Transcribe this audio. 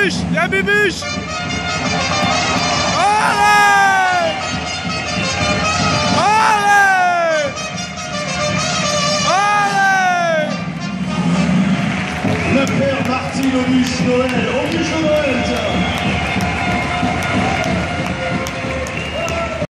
Bubuche! Il y a Bubuche! Allez! Allez! Allez! Le père Martin Auguste Noël, Auguste Noël, tiens.